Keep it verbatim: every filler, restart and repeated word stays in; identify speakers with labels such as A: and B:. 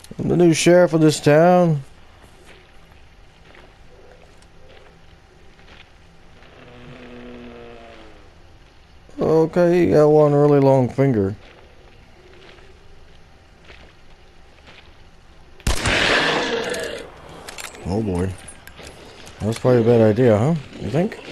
A: I'm the new sheriff of this town. Okay, he got one really long finger. Oh boy. That's probably a bad idea, huh? You think?